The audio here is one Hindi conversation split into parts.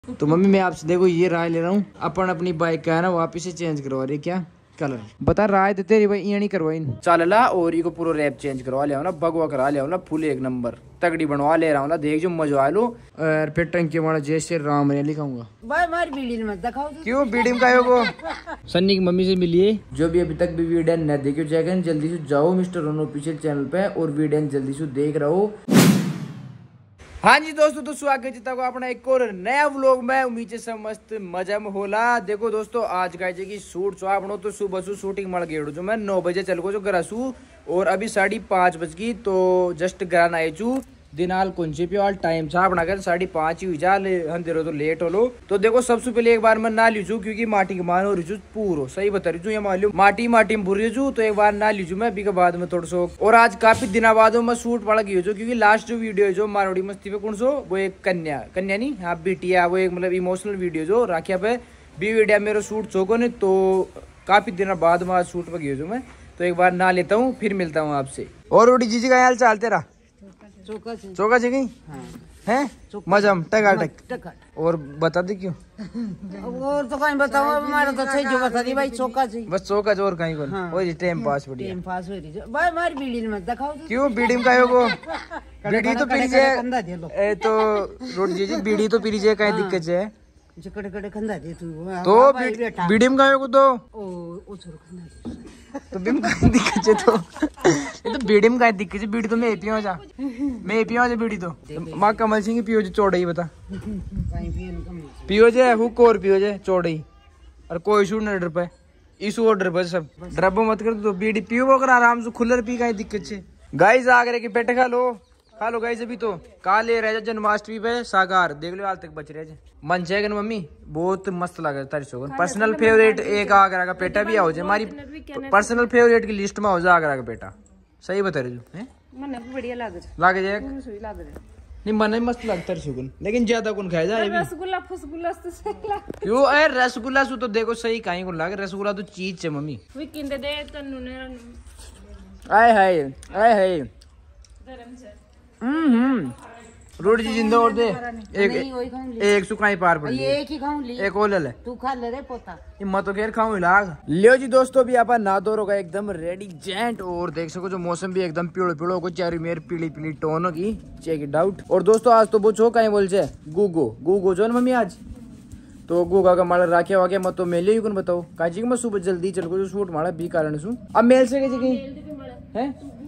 तो मम्मी मैं आपसे देखो ये राय ले रहा हूँ, अपन अपनी बाइक का है ना वापिस से चेंज करवा रही है। क्या कलर बता राय देते रे भाई, ये नहीं करवाई चल ला, और ये को पूरा रैप चेंज करवा लिया ना, भगवा करा लिया ना, फुल एक नंबर तगड़ी बनवा ले रहा हूँ ना, देख जो मजा आ लो। और फिर टंकी वाला जय श्री राम ने लिखाऊंगा। क्यों बीडी में का हो सन्नी की मम्मी से मिलिए, जो भी अभी तक भी वीडियो न देखियो जाएगा जल्दी से जाओ मिस्टर रोनो ऑफिशियल चैनल पे और वीडियो जल्दी से देख रहा हो। हाँ जी दोस्तों, तो स्वागत है को अपना एक और नया व्लॉग में। उम्मीद से सब मस्त मजा में होला। देखो दोस्तों आज का की शूट छो आपनो, तो सुबह सु शूटिंग मल गई जो मैं 9 बजे चल गो जो घर सु, और अभी 5:30 बज गई, तो जस्ट घर आए चू दिनाल कुंची पे ऑल टाइम था अपना कर 5:30 हुई जा अंधेरो तो लेट हो लो। तो देखो सबसे पहले एक बार मैं ना लीजू, क्योंकि माटी के मान हो रही पूरो सही बता रही हूँ, ये मान लो माटी में भूर रही हूँ, तो एक बार ना लीजू मैं अभी के बाद में थोड़ा सो। और आज काफी दिनों बाद मैं शूट पड़ा गई हूँ, क्योंकि लास्ट जो वीडियो है जो मारवाड़ी मस्ती पे कौन सो, वो एक कन्या नहीं हाँ बिटिया, वो एक मतलब इमोशनल वीडियो जो राखिया पे भी वीडियो मेरा शूट चौको ने, तो काफी दिनों बाद में आज शूट पे गई हूँ मैं, तो एक बार ना लेता हूँ फिर मिलता हूँ आपसे। और रोटी जीजी का हाल चाल तेरा? चौका जी गई है मजा टक। और बता दी क्यों? और तो कहीं बताओ हमारा तो सही जो बता दी भाई चौका जी, बस चौका और कहीं को वो जी टाइम पास बढ़िया टाइम पास हो रही भाई हमारी बीड़ी में दिखाओ। क्यों बीड़ी में कायो को? बीड़ी तो पी जे तो रोटी जीजी बीड़ी तो पी जे, कहीं दिक्कत है कड़े खंदा दे तू तो बीड़ी में कायो को तो ओ छोड़ खंदा तो बीम का दिक्कत है, तो ये तो बीड़ी में का दिक्कत है। बीड़ी तो मैं पियो जा बीड़ी तो माँ कमल सिंह पियो जे चौड़ई बता पियो जे हुक और पियो जे चौड़ई, और कोई शूट न डर पे इशू ऑर्डर पे सब ड्रबो मत कर, तो बीड़ी पियो अगर आराम से खुलर पी का दिक्कत है। गाइस आगरे के पेटे खा लो गाइस। अभी तो काले रह जन्माष्टमी पे साकार देख लो हाल तक बच रहे मन चाहिए मम्मी, बहुत मस्त लगे तारी शोगन। पर्सनल फेवरेट एक आगरा का पेटा भी आओ, हमारी पर्सनल फेवरेट की लिस्ट में हो जा आगरा का पेटा। सही बता रही मन बढ़िया लागे जाए नहीं, मन मस्त लगता है शोगन, लेकिन ज्यादा कौन खाया जाए रसगुल्ला फुसगुल्ला क्यों? अरे रसगुल्ला सु तो देखो सही कहीं को लागे, रसगुल्ला तो चीज है मम्मी। आए हाय रोटी जी जिंदा और दे एक सुखाई पार पड़ी, एक ही खाऊं ली, एक और ले तू खा ले रे पोता, हिम्मत तो खेर खाऊं लाग लियो जी। दोस्तों अभी आप ना दो होगा एकदम रेडी जेंट, और देख सको जो मौसम भी एकदम पीड़ो को चारी मेर पीली टोनो की चेक इट आउट। और दोस्तों आज तो वो छो कहीं बोल छे गुगो जो मम्मी आज तो गुगा का माला राखे वाके मत तो मेले ही कौन बताओ काजी मैं सुबह जल्दी चल को शूट मारा बी कारण सु अब मेल से है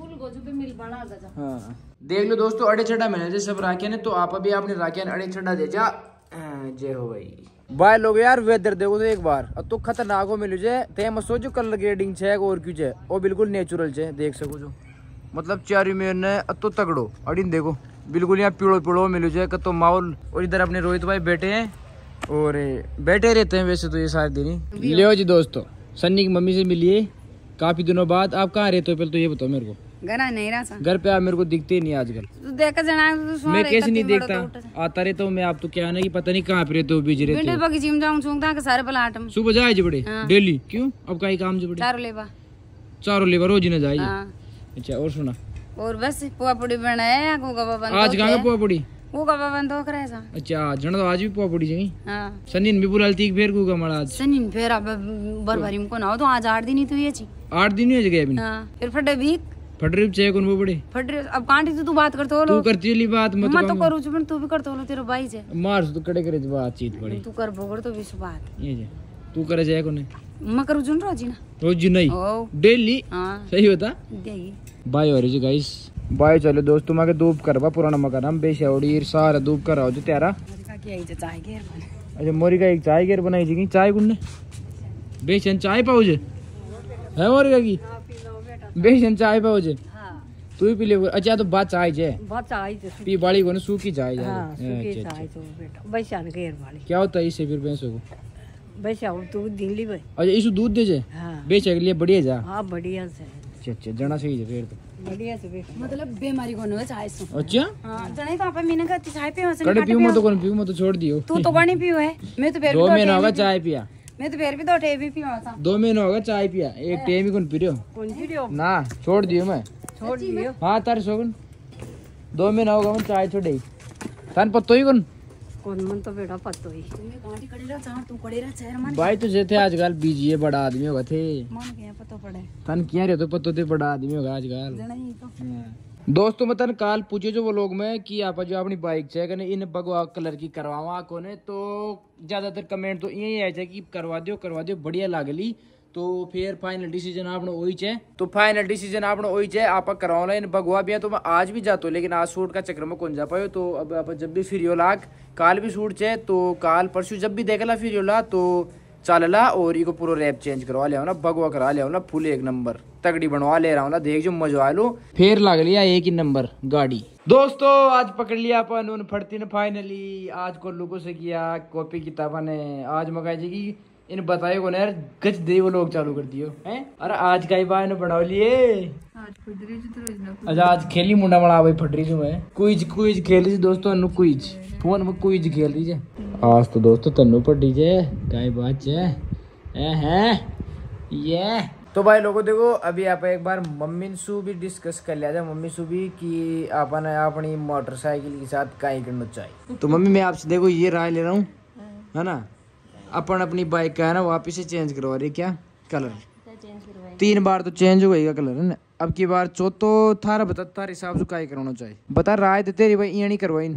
हाँ। देख लो दोस्तों अड़े छड़ा मैंने सब राखे ने, तो आप अभी आपने राखे अड़े छड़ा दे जा जय हो भाई बाय लोग यार। वेदर देखो तो एक बार अब तो खतरनाक हो मिलू जे ते मत सोचो कलर ग्रेडिंग छे और क्यों छे, वो बिल्कुल नेचुरल छे देख सको जो मतलब चारी में ने तो तगड़ो अड़ी देखो बिल्कुल यहाँ पीड़ो मिलू जे तो माहौल। और इधर अपने रोहित भाई बैठे हैं और बैठे रहते हैं वैसे तो ये सारे दिन ही। लियो जी दोस्तों सन्नी की मम्मी से मिलिए काफी दिनों बाद। आप कहाँ रहते हो पहले तो ये बताओ मेरे को? घर नहीं रहा घर पे आप मेरे को दिखते ही नहीं आजकल। देख तो मैं कैसे नहीं देखता आता रहता हूँ मैं, आप तो क्या ना कि पता नहीं कहाँ पे रहते हो बिजी रहते हो। बगीचे में जाऊँ सारे प्लाट में सुबह जाए जी बड़े डेली क्यों अब कहीं काम जी बड़े चारों लेबर रोज न जाए। अच्छा और सुना और बस पुआ पुड़ी बनाया आज कहाँ पुआ पुड़ी वो का बबन तो करे सा। अच्छा जण तो आज भी पुआ पुड़ी जगी हां सनीन भी बुलालती फिर को का मड़ा आज सनीन फिर अब बरभरी में को ना हो तो आज 8 दिन ही तो ये छी 8 दिन ही हो गए अभी हां फिर फटे भी फटरी छे कौन वो बड़े फटरी अब कांटी तू बात करतो हो तू करती ली बात मत तो करू छु तू भी करतो हो तेरा भाई से मार तू कड़े करे बातचीत पड़ी तू कर भोगड़ तो भी बात ये जे तू करे जाए कोने मैं करू जुन रोज ना रोज नहीं डेली हां सही होता बाय और जी गाइस बाय चलो दोस्तों मैं धूप करवा पुराना मकान हम बेशौड़ी सारा धूप कराओ जो तेरा चाय घेर। अच्छा मोरी का एक चाय घेर बनाई जी चाय गुन्ने बेचन चाय पाओ जे है मोरी का की बेचन चाय पाओ जे तू ही पी ले। अच्छा तो बात चाय जे पी बाड़ी को सूखी चाय क्या होता है इससे फिर भैंसों को दूध दिल्ली भाई। अच्छा इस दूध दे जे बेचे के लिए बढ़िया जा हाँ बढ़िया से अच्छा जना सही है फिर तो बढ़िया से मतलब बीमारी कोन है चाय से। अच्छा हां जने तो आपे मीने का चाय पियो से कड़े पियो मत कोन पियो मत छोड़ दियो तू तो पानी पियो है मैं तो फिर 2 महीना होगा चाय पिया मैं तो फिर भी 2 टे भी पियो था 2 महीना होगा चाय पिया एक टे भी कौन पी रियो ना छोड़ दियो मैं छोड़ दियो हां तार सोगन 2 महीना होगा मैं चाय छोड़े तन पत्तो ही कौन कौन मन तो बेटा पतो ही भाई तुझे थे आजकल बीजी है, बड़ा आदमी होगा थे मन के पतो पड़े तन किया रे तो पतो थे बड़ा आदमी होगा आजकल। दोस्तों मैं तन काल पूछे जो वो लोग में कि आप जो अपनी बाइक चेक करने इन भगवा कलर की करवावा कोने, तो ज्यादातर कमेंट तो यही आया है कि करवा दियो बढ़िया लागली। तो फिर फाइनल डिसीजन आपने वही चे, तो फाइनल डिसीजन आपने वही चे आप करवाओ इन भगवा भी है। तो मैं आज भी जाता हूँ लेकिन आज शूट का चक्कर में कौन जा पायो। तो अब आप जब भी फ्री होला काल भी शूट चे, तो काल परसों जब भी देखला फ्री होला तो चलला और इको पूरा रैप चेंज करवा लिया ना, भगवा करा लिया ना, फुल एक नंबर तगड़ी बनवा ले रहा हूँ ना, देख जो मजा आ लो। फिर लग लिया एक ही नंबर गाड़ी। दोस्तों आज पकड़ लिया अपन उन फटती ने फाइनली, आज को लोगों से किया कॉपी किताबा ने। आज मगाई जी की इन बताए को यार गच दे वो लोग चालू कर दियो हैं। अरे आज का ही बाय ने बनाओ लिए अच्छा आज खेली मुंडा मड़ा भाई फट रही मैं क्विज खेल रही दोस्तों, अनु क्विज फोन में क्विज खेल रही है आज तो दोस्तों तन्नू पड़ी जे काय बात है ये। तो भाई लोगों देखो अभी आप एक बार मम्मी सु भी डिस्कस कर लिया था, मम्मी सु भी कि अपन अपनी मोटरसाइकिल के साथ काय करना चाहिए। तो मम्मी मैं आपसे देखो ये राय ले रहा हूँ है ना, अपन अपनी बाइक का है ना वापिस से चेंज करवा रही क्या कलर, 3 बार तो चेंज हो गया कलर है ना, अब की बार चौथो थारा बता तार हिसाब से काय करना चाहिए बता, राय दे तेरी भाई ये नहीं करवाई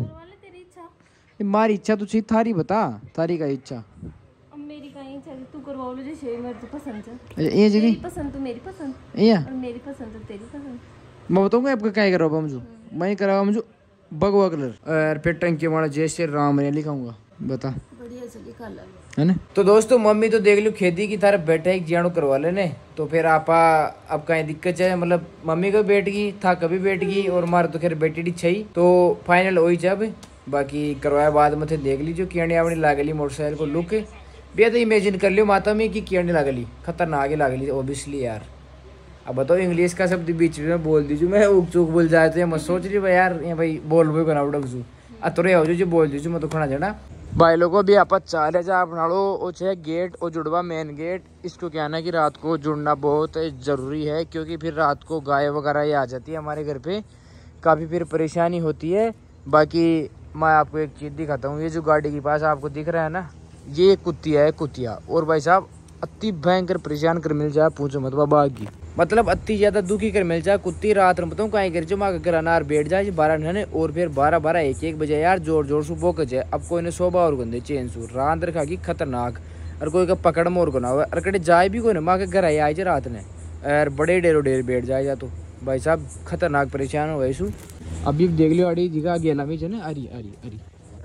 मारी इच्छा तो सी थारी बता, थारी का इच्छा मेरी का इच्छा तू करवा लो जैसे मेरे तो पसंद है ये जगह पसंद तो मेरी पसंद ये और मेरी पसंद तो तेरी पसंद। मैं बताऊंगा आपका क्या करवा मुझे, मैं करवा मुझे भगवा कलर और फिर टंकी वाला जय श्री राम ने लिखाऊंगा बता बढ़िया चली कलर है ना। तो दोस्तों मम्मी तो देख लो खेती की तरफ बैठे एक जियाणु करवा लेने, तो फिर आपा अब कहीं दिक्कत है मतलब मम्मी को बैठ गई था कभी बैठ गई और मार तो खैर बैठी छई, तो फाइनल वही चाहे बाकी करवाया बाद में थे देख लीजिए कियाणी आपने लागली मोटरसाइकिल को लुक भैया तो इमेजिन कर लियो माता में कि कियाणी लागली खतरनाक ही लागली ओबियसली यार। अब बताओ इंग्लिश का शब्द बीच में बोल दीजिए मैं उग चूक बोल जाए तो मैं सोच रही भाई यार ये भाई बोल बोल बना उड़ू अतरे हो जो बोल दीजिए मैं तो खड़ा जाना भाई लोगों भी आप चाले जा अपना लो वो छे गेट और जुड़वा मेन गेट। इसको क्या ना कि रात को जुड़ना बहुत ज़रूरी है क्योंकि फिर रात को गाय वगैरह ये आ जाती है हमारे घर पे, काफ़ी फिर परेशानी होती है। बाकी मैं आपको एक चीज़ दिखाता हूँ, ये जो गाड़ी के पास आपको दिख रहा है ना ये कुत्तिया है कुत्तिया, और भाई साहब अति भयंकर परेशान कर मिल जाए पूछो मत बाबा की, मतलब अति ज्यादा दुखी कर मिल जाए कुत्ती। रात में बताऊँ कहीं कर जो माँ घर अनार बैठ जाए 12 घंटे और फिर 12-1 बजे यार जोर जोर से बोक जाए। अब कोई ने सोबा और गंदे चेन सू रात रखा की खतरनाक, और कोई का पकड़ मोर को ना हुआ अरकड़े जाए भी कोई ना माँ के घर आई जाए रात ने और बड़े डेरो डेर बैठ जाए या तो भाई साहब खतरनाक परेशान हो गए सू। अभी देख लियो अड़ी जिगा गेला में है ना अरी अरी अरी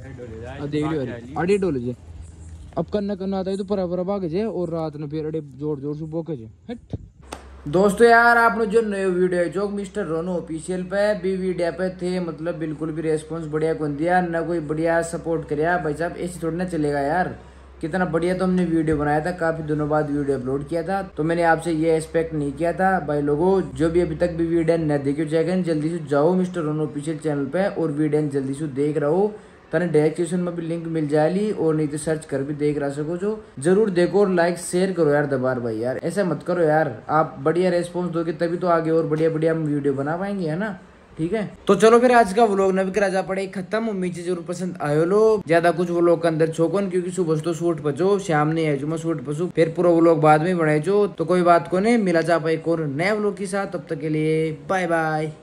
देख लियो अरी अड़ी डोले जे अब करना आता है तो परा भाग जाए और रात में फिर अड़े जोर जोर से बोके जाए हट। दोस्तों यार आपने जो नए वीडियो जो मिस्टर रोनो ऑफिशियल पे भी वीडियो पे थे मतलब बिल्कुल भी रेस्पॉन्स बढ़िया कौन दिया ना, कोई बढ़िया सपोर्ट कराया भाई साहब ऐसे थोड़ी ना चलेगा यार। कितना बढ़िया तो हमने वीडियो बनाया था, काफी दिनों बाद वीडियो अपलोड किया था, तो मैंने आपसे ये एक्सपेक्ट नहीं किया था भाई लोगों। जो भी अभी तक भी वीडियो न देखियो जाएगा जल्दी से जाओ मिस्टर रोनो ऑफिशियल चैनल पे और वीडियो जल्दी से देख रहा हो, तने डिस्क्रिप्शन में भी लिंक मिल जाएगी और नहीं तो सर्च कर भी देख रहा सको जो जरूर देखो और लाइक शेयर करो यार दबार भाई यार ऐसा मत करो यार, आप बढ़िया रेस्पॉन्स दोगे तभी तो आगे और बढ़िया बढ़िया हम वीडियो बना पाएंगे है ना। ठीक है तो चलो फिर आज का व्लॉग नवी राजा पड़े खत्म, उम्मीद से जरूर पसंद आयो लो। ज्यादा कुछ व्लॉग के अंदर छोकन क्योंकि सुबह तो शूट बचो शाम नहीं है जो मैं शूट बसू फिर पूरा व्लॉग बाद में बनाए जो, तो कोई बात को नहीं मिला जा पाए एक और नए व्लॉग के साथ, तब तक के लिए बाय बाय।